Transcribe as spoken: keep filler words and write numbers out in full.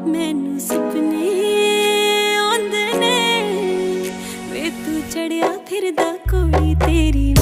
मैनू सपने आंदे ने वे तू चढ़िया फिरदा कोई तेरी